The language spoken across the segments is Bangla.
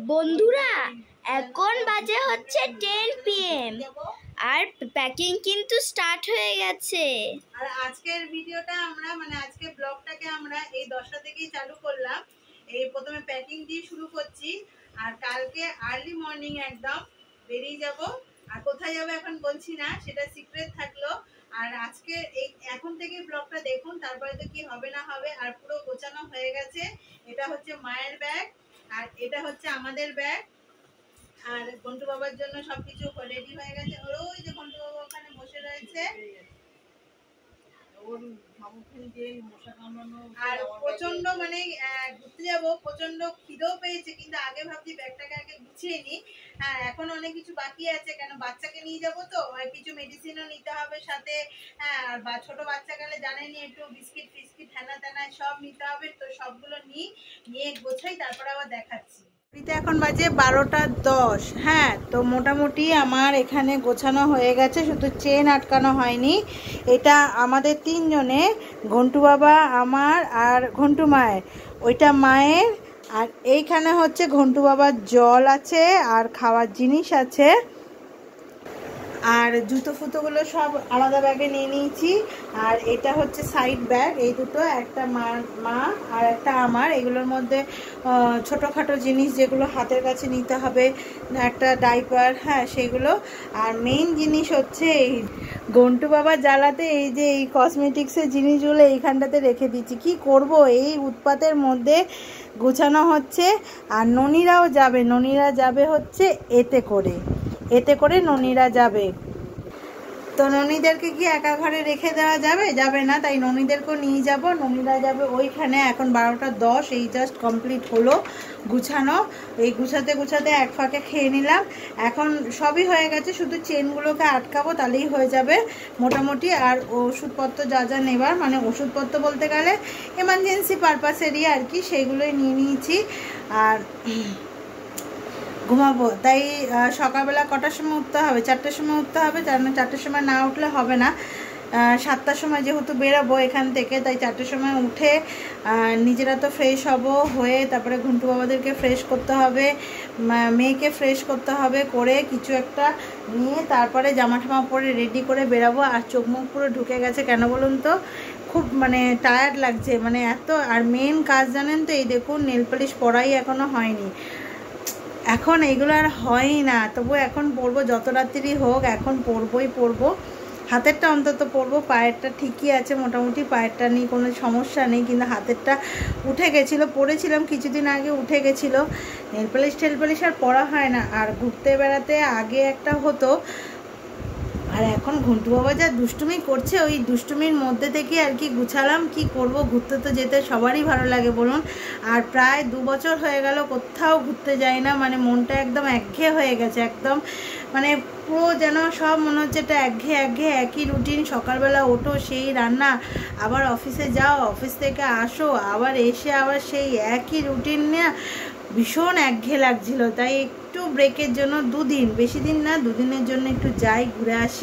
বন্ধুরা এখন বাজে হচ্ছে 10 PM আর প্যাকিং কিন্তু স্টার্ট হয়ে গেছে। আর আজকের ভিডিওটা আমরা আজকের ব্লগটাকে আমরা এই 10টা থেকেই চালু করলাম। এই প্রথমে প্যাকিং দিয়ে শুরু করছি আর কালকে আর্লি মর্নিং একদম বেরিয়ে যাব। আর কোথায় যাব এখন বলছি না, সেটা সিক্রেট থাকলো। আর আজকে এই এখন থেকে ব্লগটা দেখুন, তারপরে তো কি হবে না হবে। আর পুরো গোছানো হয়ে গেছে। এটা হচ্ছে মায়ের ব্যাগ আর এটা হচ্ছে আমাদের ব্যাগ। আর ঘন্টু বাবার জন্য সবকিছু রেডি হয়ে গেছে। ওই যে ঘন্টু বাবা ওখানে বসে রয়েছে। আর প্রচন্ড ঘুরতে যাবো, প্রচন্ড খিদেও পেয়েছে, কিন্তু আগে ভাবছি ব্যাগটাকে আগে গুছিয়ে নি। হ্যাঁ, এখন অনেক কিছু বাকি আছে, কেন বাচ্চাকে নিয়ে যাবো তো, আর কিছু মেডিসিনও নিতে হবে সাথে। হ্যাঁ, আর ছোট বাচ্চা গেলে জানেনি একটু বিস্কিট ফিস্কিট হ্যানা ত্যানা সব নিতে হবে, তো সবগুলো নিয়ে গোছাই, তারপরে আবার দেখাচ্ছি। এখন বাজে 12:10। হ্যাঁ, তো মোটামুটি আমার এখানে গোছানো হয়ে গেছে, শুধু চেন আটকানো হয়নি। এটা আমাদের তিনজনে, ঘন্টু বাবা, আমার আর ঘন্টু মায়ের। ওইটা মায়ের। আর এইখানে হচ্ছে ঘন্টু বাবার জল আছে আর খাওয়ার জিনিস আছে। আর জুতো ফুতোগুলো সব আলাদা ব্যাগে নিয়ে নিয়েছি। আর এটা হচ্ছে সাইড ব্যাগ, এই দুটো, একটা মা আর একটা আমার। এগুলোর মধ্যে ছোটোখাটো জিনিস যেগুলো হাতের কাছে নিতে হবে, একটা ডাইপার, হ্যাঁ সেগুলো। আর মেইন জিনিস হচ্ছে এই ঘন্টু বাবা জ্বালাতে এই যে এই কসমেটিক্সের জিনিসগুলো এইখানটাতে রেখে দিচ্ছি। কি করব, এই উৎপাতের মধ্যে গুছানো হচ্ছে। আর ননিরাও যাবে, ননিরা যাবে হচ্ছে এতে করে ননিরা যাবে। তো ননিদেরকে কি একা ঘরে রেখে দেওয়া যাবে না, তাই ননিদেরকেও নিয়ে যাব। ননিরা যাবে ওইখানে। এখন 12:10, এই জাস্ট কমপ্লিট হলো গুছানো। এই গুছাতে এক ফাঁকে খেয়ে নিলাম। এখন সবই হয়ে গেছে, শুধু চেনগুলোকে আটকাবো, তাহলেই হয়ে যাবে মোটামুটি। আর ওষুধপত্র যা যা নেবার, ওষুধপত্র বলতে গেলে এমার্জেন্সি পারপাসেরই আর কি, সেইগুলোই নিয়ে নিয়েছি। আর ঘুমাবো, তাই সকালবেলা কটার সময় উঠতে হবে? 4টার সময় উঠতে হবে, 4টার সময় না উঠলে হবে না। 7টার সময় যেহেতু বেরোবো এখান থেকে, তাই 4টার সময় উঠে নিজেরা তো ফ্রেশ হব, হয়ে তারপরে ঘন্টু বাবাদেরকে ফ্রেশ করতে হবে, মেয়েকে ফ্রেশ করতে হবে, করে কিছু একটা নিয়ে তারপরে জামা ঠামা পরে রেডি করে বেরাবো। আর চোখ মুখ পুরো ঢুকে গেছে, কেন বলুন তো, খুব টায়ার্ড লাগছে এত। আর মেন কাজ জানেন তো, এই দেখুন নেল পালিশ পরাই এখনও হয়নি। এখন এগুলো আর হয়ই না, তবু এখন পরবো, যত রাত্রি হোক এখন পরবো। হাতেরটা অন্তত পরবো, পায়েরটা ঠিকই আছে মোটামুটি, পায়েরটা নিয়ে কোনো সমস্যা নেই, কিন্তু হাতেরটা উঠে গেছিলো, পরেছিলাম কিছুদিন আগে, উঠে গেছিলো। নেল পালিশ আর পরা হয় না। আর ঘুরতে বেড়াতে আগে একটা হতো, আর এখন ঘন্টু বাবা যা দুষ্টুমি করছে, ওই দুষ্টুমির মধ্যে থেকে আর কি গুছালাম। কি করব, ঘুরতে তো যেতে সবারই ভালো লাগে বলুন। আর প্রায় 2 বছর হয়ে গেল কোথাও ঘুরতে যাই না, মনটা একদম একঘেয়ে হয়ে গেছে, একদম পুরো যেন সব মনে হচ্ছে এটা একঘেয়ে একই রুটিন। সকালবেলা ওঠো, সেই রান্না, আবার অফিসে যাও, অফিস থেকে আসো, আবার এসে আবার সেই একই রুটিন নিয়ে ভীষণ একঘেয়ে লাগছিল। তাই একটু ব্রেকের জন্য 2 দিন, বেশি দিন না, 2 দিনের জন্য একটু যাই, ঘুরে আসি।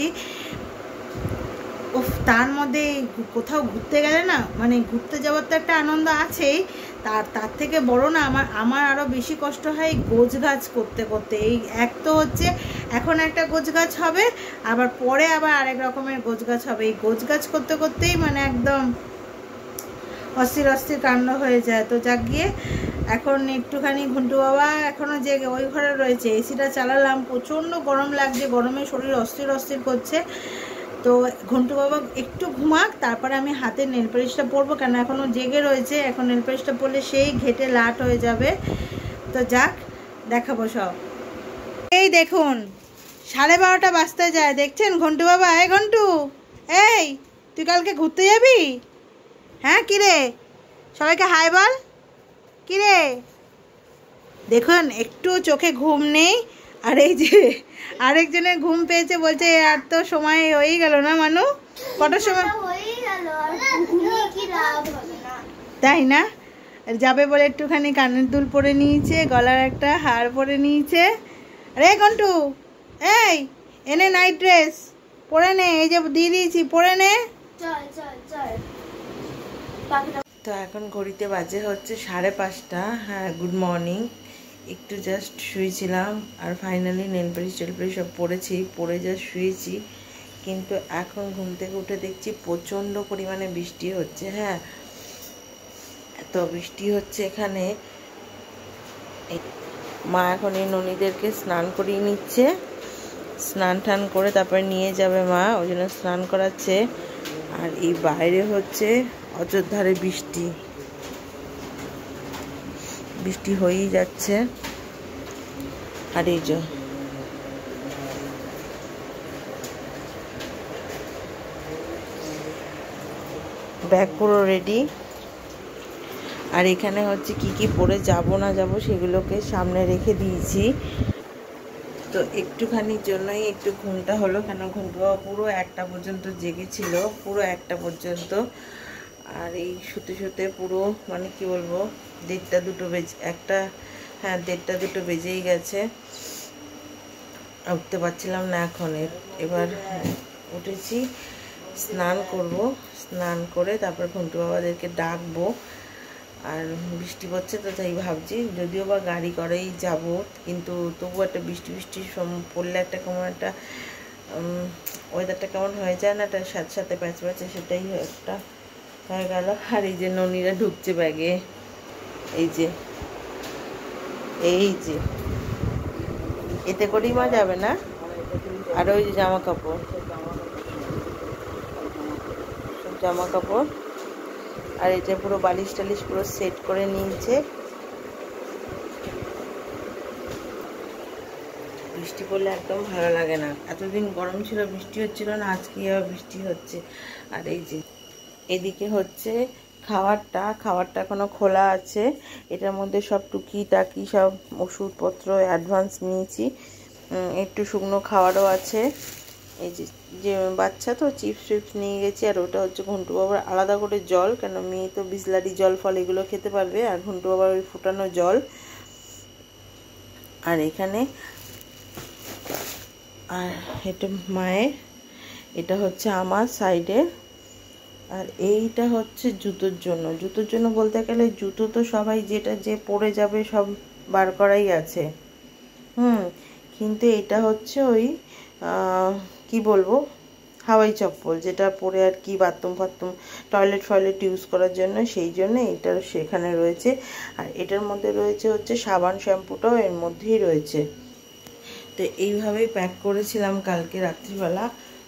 তার মধ্যে কোথাও ঘুরতে গেলে না, ঘুরতে যাওয়ার তো একটা আনন্দ আছেই, তার থেকে বড় না আমার আরও বেশি কষ্ট হয় গোছগাছ করতে। এই এক তো হচ্ছে এখন একটা গোছগাছ হবে, আবার পরে আবার আরেক রকমের গোছগাছ হবে। এই গোছগাছ করতেই একদম অস্থির কাণ্ড হয়ে যায়। তো যাক গিয়ে এখন একটুখানি ঘন্টু বাবা এখনও যে ওই ঘরে রয়েছে, এসিটা চালালাম, প্রচণ্ড গরম লাগছে, গরমে শরীর অস্থির করছে। তো ঘন্টু বাবা একটু ঘুমাক, তারপরে আমি হাতে নেল পালিশটা পরবো, কেন এখনও জেগে রয়েছে। এখন নেল পালিশটা পরলে সেই ঘেটে লাট হয়ে যাবে। তো যাক, দেখাবো সব। এই দেখুন 12:30 বাজতে যায়, দেখছেন ঘন্টু বাবা? ঘন্টু, এই তুই কালকে ঘুরতে যাবি? হ্যাঁ, কিরে, সবাইকে হাই বল। কিরে, দেখুন একটু চোখে ঘুম নেই। আর এই যে আরেকজনের ঘুম পেয়েছে, বলছে আর তো সময় হয়েই গেল না মানু, কটার সময় তাই না? যাবে বলে একটুখানি কানের দুল পরে নিয়েছে, গলার একটা হার পরে নিয়েছে। আরে ঘন্টু, এই এনে নাইট ড্রেস পরে নে, এই যে দিয়ে দিয়েছি, পরে নে। তো এখন ঘড়িতে বাজে হচ্ছে 5:30। হ্যাঁ, গুড মর্নিং। একটু জাস্ট শুয়েছিলাম আর ফাইনালি নেল পালিশ সব পরেছি, পরে জাস্ট শুয়েছি। কিন্তু এখন ঘুম থেকে উঠে দেখছি প্রচণ্ড পরিমাণে বৃষ্টি হচ্ছে। হ্যাঁ, এত বৃষ্টি হচ্ছে এখানে। মা এখন এই ননীদেরকে স্নান করিয়ে নিচ্ছে, স্নান টান করে তারপরে নিয়ে যাবে মা, ওই জন্য স্নান করাচ্ছে। আর এই বাইরে হচ্ছে অযোধ্যারে বৃষ্টি, বৃষ্টি হয়েই যাচ্ছে। আর এই যে ব্যাগ পুরো রেডি। আর এখানে হচ্ছে কি কি পরে যাব না যাব সেগুলোকে সামনে রেখে দিয়েছি। তো একটুখানির জন্যই একটু ঘুমটা হলো, কেন ঘুমটা পুরো 1টা পর্যন্ত জেগেছিল, পুরো 1টা পর্যন্ত। আর এই শুতে শুতে পুরো মানে কি বলবো 1:30 2 বেজে, হ্যাঁ 1:30 2 বেজেই গেছে। উঠতে পারছিলাম না এখন। এবার উঠেছি, স্নান করব, স্নান করে তারপর ঘন্টু বাবাদেরকে ডাকবো। আর বৃষ্টি পড়ছে তো তাই ভাবছি যদিও বা গাড়ি করেই যাব, কিন্তু তবু একটা বৃষ্টি পড়লে একটা কেমন একটা ওয়েদারটা কেমন হয়ে যায় না, তার সাথে সাথে প্যাচ প্যাচে, সেটাই একটা হয়ে গেল। আর এই যে ননীরা ঢুকছে ব্যাগে, এই যে এতে করেই মা যাবে না। আর ওই যে জামা কাপড়, সব জামা কাপড়, আর এটা পুরো বালিশ টালিশ পুরো সেট করে নিয়েছে। বৃষ্টি পড়লে একদম ভালো লাগে না, এতদিন গরম ছিল বৃষ্টি হচ্ছিল না, আজকে আবার বৃষ্টি হচ্ছে। আর এই যে এদিকে হচ্ছে খাবারটা এখনো খোলা আছে, এটার মধ্যে সব টুকি টাকি সব ওষুধপত্র অ্যাডভান্স নিয়েছি, একটু শুকনো খাবারও আছে। এই যে বাচ্চা তো চিপস নিয়ে গেছি। আর ওটা হচ্ছে ঘন্টু বাবার আলাদা করে জল, কেন মেয়ে তো বিসলারি জল ফল এগুলো খেতে পারবে, আর ঘন্টু বাবার ওই ফুটানো জল। আর এখানে আর এটা মায়ের, এটা হচ্ছে আমার সাইডে। আর এইটা হচ্ছে জুতোর জন্য বলতে গেলে জুতো তো সবাই যেটা যে পরে যাবে সব বার করাই আছে, কিন্তু এটা হচ্ছে ওই কি বলবো হাওয়াই চপ্পল, যেটা পরে আর কি বাথরুম ফাথরুম টয়লেট ইউজ করার জন্য, সেই জন্য এটা সেখানে রয়েছে। আর এটার মধ্যে রয়েছে হচ্ছে সাবান শ্যাম্পুটাও এর মধ্যেই রয়েছে। তো এইভাবেই প্যাক করেছিলাম কালকে রাত্রিবেলা।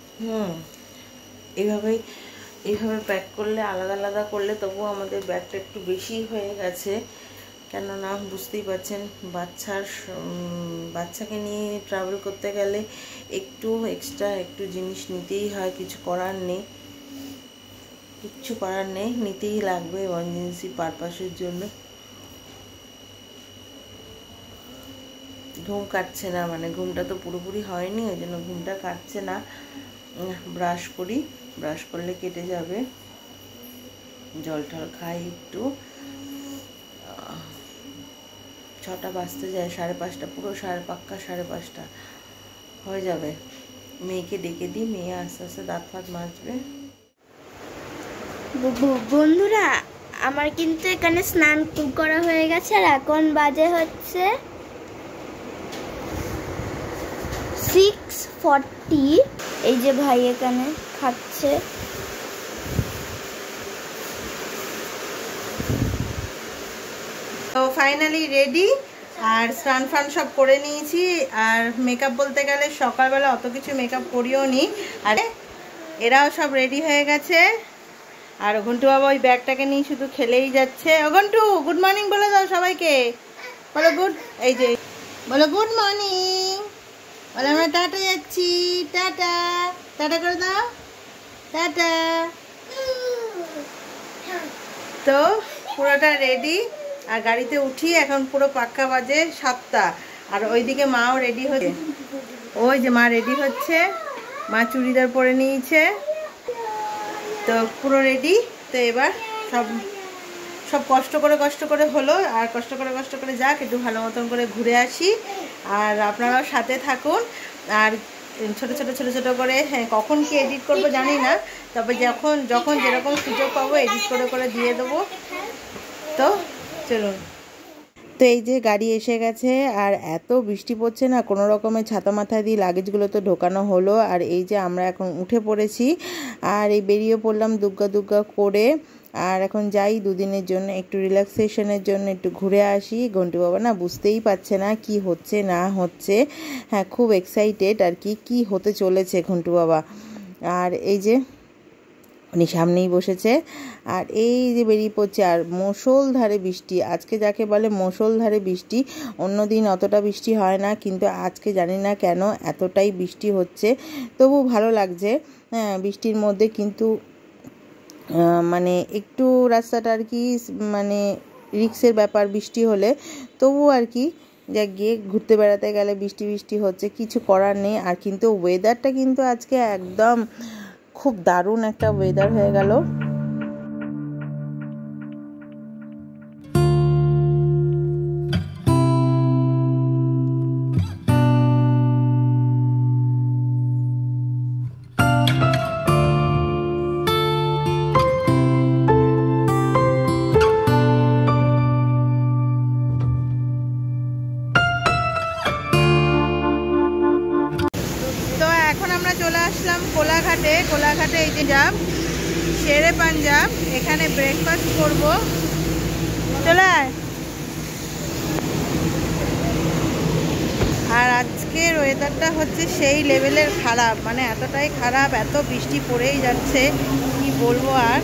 এইভাবে প্যাক করলে আলাদা আলাদা করলে তবুও আমাদের ব্যাগটা একটু বেশি হয়ে গেছে, কেননা বুঝতেই পারছেন বাচ্চাকে নিয়ে ট্রাভেল করতে গেলে একটু এক্সট্রা একটু জিনিস নিতেই হয়, কিচ্ছু করার নেই, নিতেই লাগবে এমার্জেন্সি পারপাসের জন্য। ঘুম কাটছে না, মানে ঘুমটা তো পুরোপুরি হয়নি, ওই জন্য ঘুমটা কাটছে না। ব্রাশ করলে কেটে যাবে। জল টল খাই একটু। 6টা বাজতে যায়, 5:30, পুরো 5:30 হয়ে যাবে। মেয়েকে ডেকে দিই, মেয়ে আস্তে আস্তে দাঁত ফাত মাজবে। বন্ধুরা আমার কিন্তু এখানে স্নান করা হয়ে গেছে, আর এখন বাজে হচ্ছে 6:40। এই যে ভাই এখানে খাচ্ছে। তো ফাইনালি রেডি, আর স্নান ফান সব করে নিয়েছি। আর মেকআপ বলতে গেলে সকালবেলা অত কিছু মেকআপ করিও নি, আর এরাও সব রেডি হয়ে গেছে। আর ঘন্টু বাবা ওই ব্যাগটাকে নিয়ে শুধু খেলেই যাচ্ছে। ঘন্টু গুড মর্নিং বলে দাও সবাইকে, বলো গুড মর্নিং, বলে আমরা টাটা যাচ্ছি, টাটা করে দাও, টাটা। তো পুরোটা রেডি, আর গাড়িতে উঠি, এখন পুরো পাক্কা বাজে 7টা। আর ওইদিকে মাও রেডি হচ্ছে, ওই যে মা রেডি হচ্ছে, মা চুড়িদার পরে নিয়েছে, তো পুরো রেডি। তো এবার সব কষ্ট করে হলো, আর কষ্ট করে যাক, একটু ভালো মতন করে ঘুরে আসি। আর আপনারাও সাথে থাকুন। আর ছোট করে, হ্যাঁ কখন কি এডিট করবো জানি না, তবে যখন যেরকম সুযোগ পাবো এডিট করে দিয়ে দেবো। তো চলুন। তো এই যে গাড়ি এসে গেছে, আর এত বৃষ্টি পড়ছে না, কোনো রকমের ছাতা মাথায় দিয়ে লাগেজগুলো তো ঢোকানো হলো। আর এই যে আমরা এখন উঠে পড়েছি, আর এই বেরিয়ে পড়লাম দুগ্গা দুগ্গা করে। আর এখন যাই দুদিনের জন্য একটু রিল্যাক্সেশনের জন্য একটু ঘুরে আসি। ঘন্টু বাবা না বুঝতেই পারছে না কি হচ্ছে না হচ্ছে। হ্যাঁ, খুব এক্সাইটেড আর কি হতে চলেছে ঘন্টু বাবা। আর এই যে উনি সামনেই বসেছে, আর এই যে বেরিয়ে পড়ছে। আর মুষলধারে বৃষ্টি আজকে, যাকে বলে মুষলধারে বৃষ্টি। অন্যদিন অতটা বৃষ্টি হয় না, কিন্তু আজকে জানি না কেন এতটাই বৃষ্টি হচ্ছে। তবু ভালো লাগছে। হ্যাঁ, বৃষ্টির মধ্যে কিন্তু মানে একটু রাস্তাটা আর কি মানে রিক্সের ব্যাপার বৃষ্টি হলে, তবু আর কি যা গিয়ে ঘুরতে বেড়াতে গেলে বৃষ্টি বৃষ্টি হচ্ছে, কিছু করার নেই। আর কিন্তু ওয়েদারটা কিন্তু আজকে একদম খুব দারুণ একটা ওয়েদার হয়ে গেল। এখন আমরা চলে আসলাম কোলাঘাটে। কোলাঘাটে এই যে যাব শেরে পাঞ্জাব, এখানে ব্রেকফাস্ট করব। চলে আয়। আর আজকের ওয়েদারটা হচ্ছে সেই লেভেলের খারাপ, মানে এতটাই খারাপ, এত বৃষ্টি পড়েই যাচ্ছে কি বলবো। আর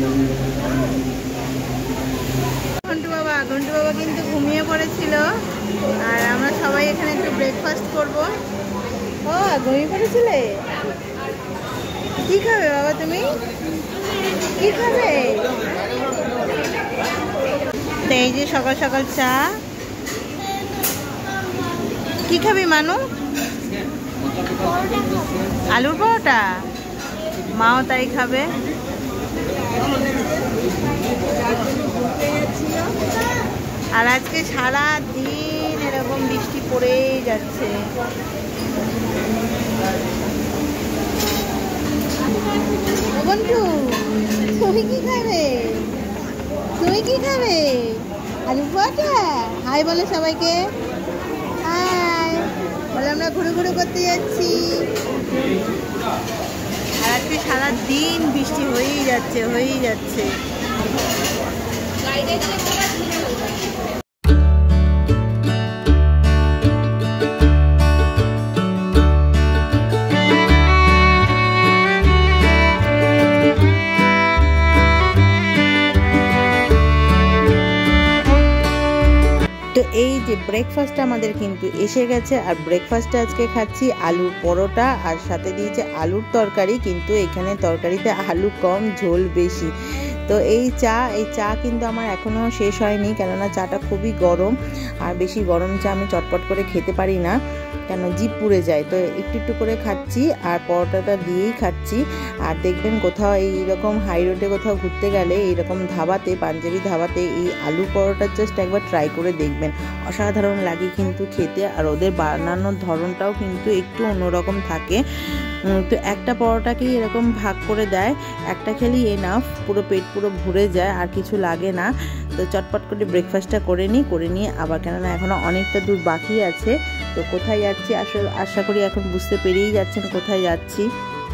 ঘন্টু বাবা কিন্তু ঘুমিয়ে পড়েছিল, আর আমরা সবাই এখানে একটু ব্রেকফাস্ট করব। ও ঘুমিয়ে পড়েছিলে? কি খাবে বাবা তুমি? কি খাবে? এই যে সকাল সকাল চা। কি খাবি মানু? আলুর পরোটা? মাও তাই খাবে। আর আজকে সারা দিন এরকম বৃষ্টি পড়েই যাচ্ছে। বন্ধু তুমি কি খাবে? তুমি কি খাবে? আলু পরোটা? হাই বলে সবাইকে। হাই বলে, আমরা ঘুরে ঘুরে করতে যাচ্ছি। আর আজকে সারা দিন বৃষ্টি হয়েই যাচ্ছে। তো এই যে ব্রেকফাস্টটা আমাদের কিন্তু এসে গেছে। আর ব্রেকফাস্টে আজকে খাচ্ছি আলুর পরোটা, আর সাথে দিয়েছে আলুর তরকারি। কিন্তু এখানে তরকারিতে আলু কম, ঝোল বেশি। তো এই চা কিন্তু আমার এখনও শেষ হয়নি, কেননা চাটা খুবই গরম, আর বেশি গরম চা আমি চটপট করে খেতে পারি না, কেন জিভ পুড়ে যায়। তো একটু একটু করে খাচ্ছি, আর পরোটাটা দিয়েই খাচ্ছি। আর দেখবেন কোথাও এইরকম হাই রোডে কোথাও ঘুরতে গেলে এইরকম ধাবাতে, পাঞ্জাবি ধাবাতে এই আলু পরোটা জাস্ট একবার ট্রাই করে দেখবেন, অসাধারণ লাগে কিন্তু খেতে। আর ওদের বানানোর ধরনটাও কিন্তু একটু অন্যরকম থাকে। তো একটা পরোটাকেই এরকম ভাগ করে দেয়, একটা খেলেই এনাফ, পুরো পেট পুরো ভরে যায়, আর কিছু লাগে না। তো চটপট করে ব্রেকফাস্টটা করে নিয়ে আবার, কেননা এখনও অনেকটা দূর বাকি আছে। তো কোথায় যাচ্ছি আসলে আশা করি এখন বুঝতে পেরেই যাচ্ছেন কোথায় যাচ্ছি।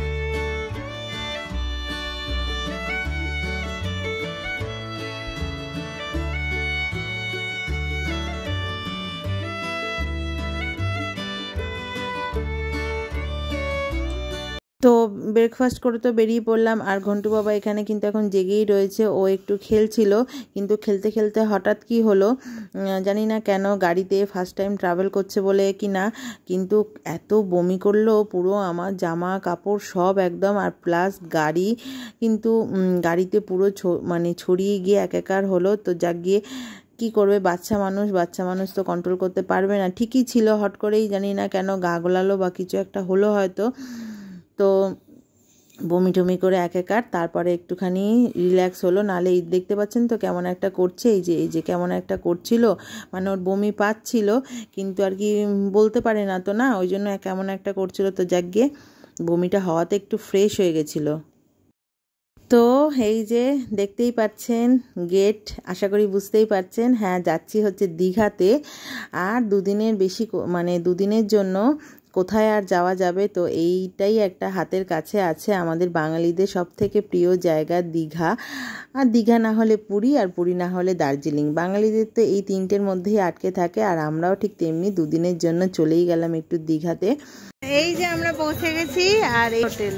তো ব্রেকফাস্ট করে তো বেরিয়ে পড়লাম। আর ঘন্টু বাবা এখানে কিন্তু এখন জেগেই রয়েছে, ও একটু খেলছিল, কিন্তু খেলতে খেলতে হঠাৎ কি হলো জানি না কেন, গাড়িতে ফার্স্ট টাইম ট্রাভেল করছে বলে কি না, কিন্তু এত বমি করলো, পুরো আমার জামা কাপড় সব একদম। আর প্লাস গাড়ি কিন্তু গাড়িতে পুরো মানে ছড়িয়ে গিয়ে একাকার হলো। তো যাক গিয়ে কি করবে, বাচ্চা মানুষ তো কন্ট্রোল করতে পারবে না। ঠিকই ছিল, হট করেই জানি না কেন গা গোলালো বা কিছু একটা হলো হয়তো। তো বমি টমি করে একাকার, তারপরে একটুখানি রিল্যাক্স হলো। নালে দেখতে পাচ্ছেন তো কেমন একটা করছে, এই যে কেমন একটা করছিল, মানে ওর বমি পাচ্ছিল, কিন্তু আর কি বলতে পারে না তো, না ওই জন্য কেমন একটা করছিল। তো যাক গিয়ে বমিটা হওয়াতে একটু ফ্রেশ হয়ে গেছিলো। তো এই যে দেখতেই পাচ্ছেন গেট, আশা করি বুঝতেই পারছেন। হ্যাঁ, যাচ্ছি হচ্ছে দীঘাতে। আর দুদিনের জন্য কোথায় আর যাওয়া যাবে। তো এইটাই একটা হাতের কাছে আছে আমাদের বাঙালিদের সব থেকে প্রিয় জায়গা দীঘা। আর দীঘা না হলে পুরী, আর পুরী না হলে দার্জিলিং। বাঙালিদের তো এই তিনটের মধ্যেই আটকে থাকে। আর আমরাও ঠিক তেমনি দুদিনের জন্য চলেই গেলাম একটু দীঘাতে। এই যে আমরা পৌঁছে গেছি আর এই হোটেল।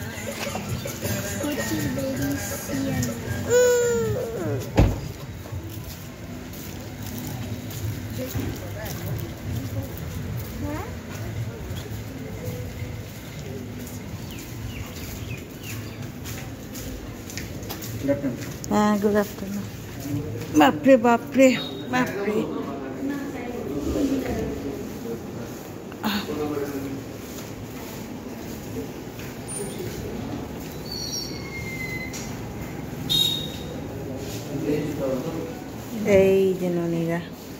হ্যাঁ, গুড আফটারনুন। বাপরে বাপরে বাপরে, এই যে ননীরা।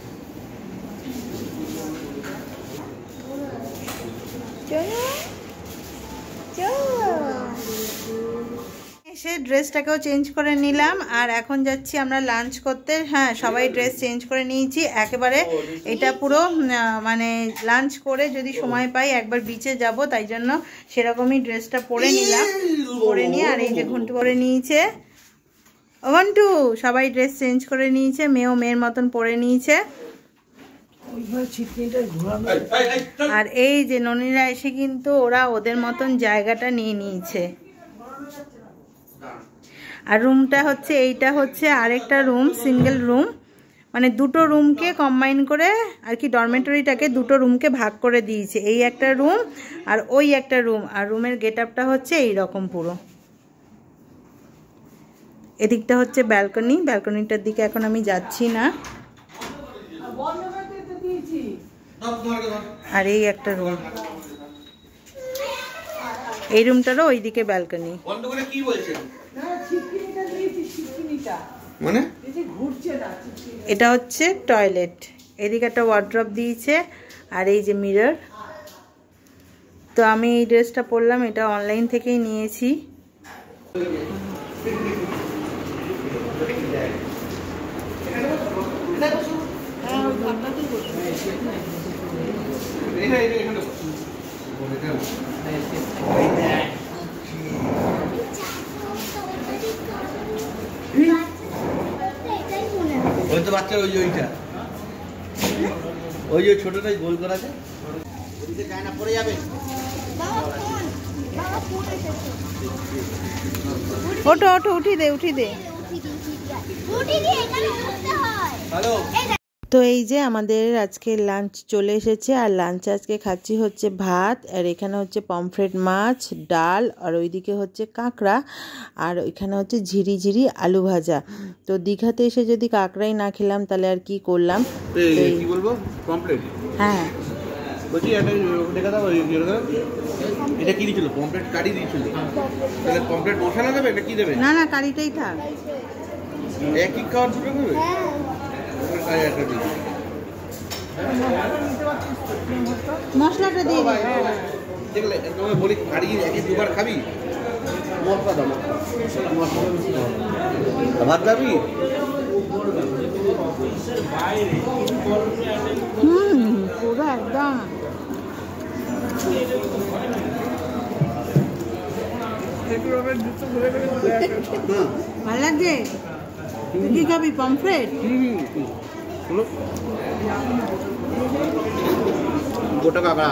এসে ড্রেসটাকেও চেঞ্জ করে নিলাম আর এখন যাচ্ছি আমরা লাঞ্চ করতে। হ্যাঁ, সবাই ড্রেস চেঞ্জ করে নিয়েছি একেবারে। এটা পুরো মানে লাঞ্চ করে যদি সময় পাই একবার বিচে যাব, তাই জন্য সেরকমই ড্রেসটা পরে নিলাম। পরে নিয়ে আর এই যে ঘন্টু পরে নিয়েছে। ও ঘন্টু, সবাই ড্রেস চেঞ্জ করে নিয়েছে, মেয়েও মেয়ের মতন পরে নিয়েছে। আর এই যে ননীরা এসে কিন্তু ওরা ওদের মতন জায়গাটা নিয়ে নিয়েছে। আর রুমটা হচ্ছে, এইটা হচ্ছে আরেকটা রুম, সিঙ্গেল রুম, মানে দুটো রুমকে কম্বাইন করে আর কি, ডরমেটরিটাকে দুটো রুমকে ভাগ করে দিয়েছে। এই একটা রুম আর ওই একটা রুম। আর রুমের গেট আপটা হচ্ছে এইরকম পুরো। এদিকটা হচ্ছে ব্যালকনি। ব্যালকনিটার দিকে এখন আমি যাচ্ছি না। আর এই একটা রুম, এই রুমটারও ওইদিকে ব্যালকনি। মানে এটা হচ্ছে টয়লেট। এদিকে একটা ওয়ার্ড্রপ দিয়েছে আর এই যে মিরর। তো আমি এই ড্রেসটা পরলাম, এটা অনলাইন থেকেই নিয়েছি। ওই তো বাচ্চা, ওই যে ছোটটাই গোল করা আছে, ওদিকে যায় না, পড়ে যাবে। ওঠো ওঠো, উঠি দে উঠি দে। হ্যালো। তো এই যে আমাদের আজকে লাঞ্চ চলে এসেছে। আর লাঞ্চে আজকে খাচ্ছি হচ্ছে ভাত, আর এখানে হচ্ছে পমফ্রেট মাছ, ডাল, আর ওইদিকে হচ্ছে কাঁকড়া, আর ওইখানে হচ্ছে ঝিরি ঝিরি আলু ভাজা। তো দীঘাতে এসে যদি কাঁকড়াই না খেলাম তাহলে আর কি করলাম। কি বলবো, পমফ্রেট? হ্যাঁ, বলছি দেখা দাও, এটা কি দিয়েছিল? পমফ্রেট কারি দিয়েছিল। তাহলে পমফ্রেট মশলা দেবে, এটা কি দেবে? না না, কারিটাই থাক। একই খাওয়ার দুটো দেবে? মশলাটা দিয়ে দেখলে তোমাকে বলি, কারি একই দুবার খাবি, মশলা দাও, ভাত খাবি। পুরো একদম ভালো লাগছে। তুই কি খাবি? পমফ্রেট? গোটা কাঁকড়া।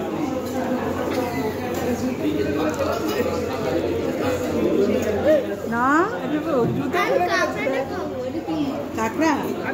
না, কাঁকড়া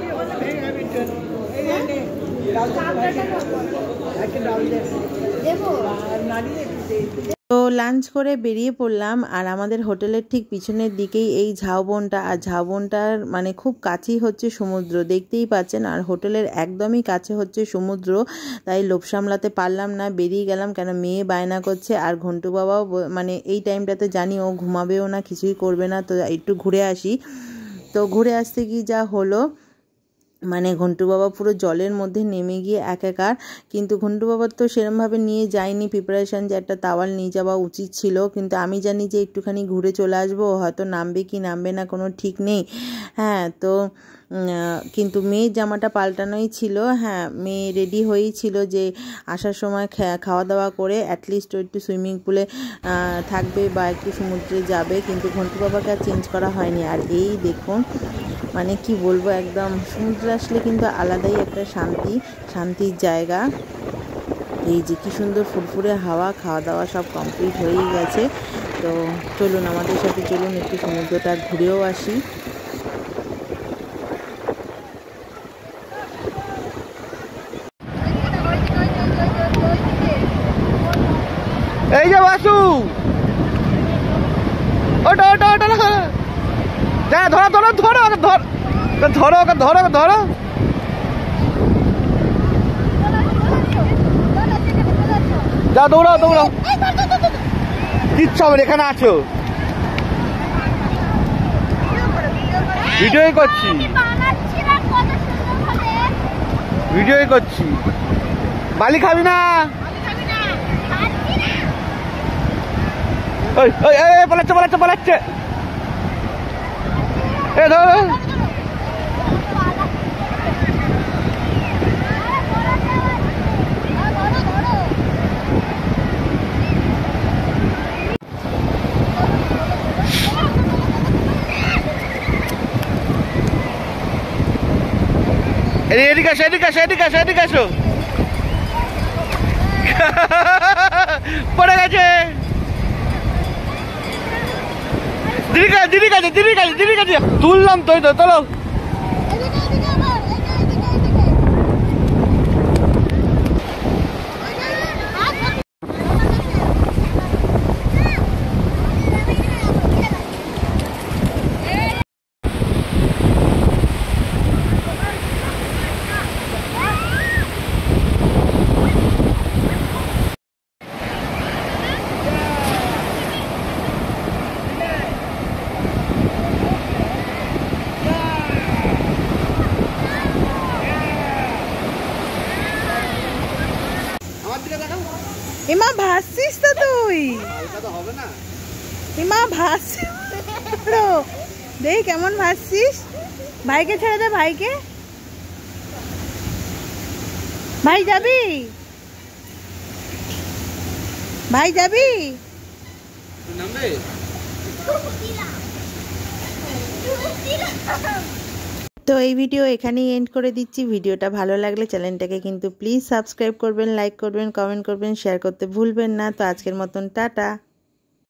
তো লাঞ্চ করে বেরিয়ে পড়লাম। আর আমাদের হোটেলের ঠিক পিছনের দিকেই এই ঝাউবনটা। আর ঝাউবনটার মানে খুব কাছেই হচ্ছে সমুদ্র, দেখতেই পাচ্ছেন। আর হোটেলের একদমই কাছে হচ্ছে সমুদ্র। তাই লোভ সামলাতে পারলাম না, বেরিয়ে গেলাম। কেন মেয়ে বায়না করছে, আর ঘন্টু বাবাও মানে এই টাইমটাতে জানি ও ঘুমাবেও না, কিছুই করবে না। তো একটু ঘুরে আসি। তো ঘুরে আসতে কি যা হলো, মানে ঘন্টু বাবা পুরো জলের মধ্যে নেমে গিয়ে একাকার। কিন্তু ঘন্টু বাবার তো সেরমভাবে নিয়ে যায়নি প্রিপারেশান, যে একটা তাওয়াল নিয়ে যাওয়া উচিত ছিল, কিন্তু আমি জানি যে একটুখানি ঘুরে চলে আসবো, হয়তো নামবে কি নামবে না কোনো ঠিক নেই। হ্যাঁ, তো কিন্তু মেয়ের জামাটা পাল্টানোই ছিল। হ্যাঁ, মেয়ে রেডি হয়েই ছিল যে আসার সময় খাওয়া দাওয়া করে অ্যাটলিস্ট একটু সুইমিং পুলে থাকবে বা একটু সমুদ্রে যাবে, কিন্তু ঘন্টু বাবাকে আর চেঞ্জ করা হয়নি। আর এই দেখুন, মানে কি বলবো, একদম সমুদ্রে আসলে কিন্তু আলাদাই একটা শান্তির জায়গা। এই যে কি সুন্দর ফুরফুরে হাওয়া, খাওয়া দাওয়া সব কমপ্লিট হয়েই গেছে। তো চলুন আমাদের সাথে, চলুন একটু সমুদ্রটা ঘুরেও আসি। এই যে বাসু, ওটা ওটা ওটা যা, ধরো ধরো ধরো ধরো ধরো ধরো ধরো। যা, দৌড়াও দৌড়াও, কিচ্ছু হবে, এখানে আছো। ভিডিওই করছি, ভিডিওই করছি। বালি খাবি না? ওই ওই পালাচ্ছে পালাচ্ছে পালাচ্ছে। এ ধর, এদিকে আসো এদিকে আসো এদিকে আসো এদিকে আসো। পড়ে গেছে। দিদি কাছে দিদি কাছে দিদি কাছে দিদি কাছে তুললাম তো, তোলো। এমা ভাসছিস তো তুই, হবে না এমা ভাসছিস, দেখ কেমন ভাসছিস। ভাইকে ছেড়ে দে, ভাইকে। ভাই যাবি, ভাই যাবি? তো এই ভিডিও এখানেই এন্ড করে দিচ্ছি। ভিডিওটা ভালো লাগলে চ্যানেলটাকে কিন্তু প্লিজ সাবস্ক্রাইব করবেন, লাইক করবেন, কমেন্ট করবেন, শেয়ার করতে ভুলবেন না। তো আজকের মতন টাটা।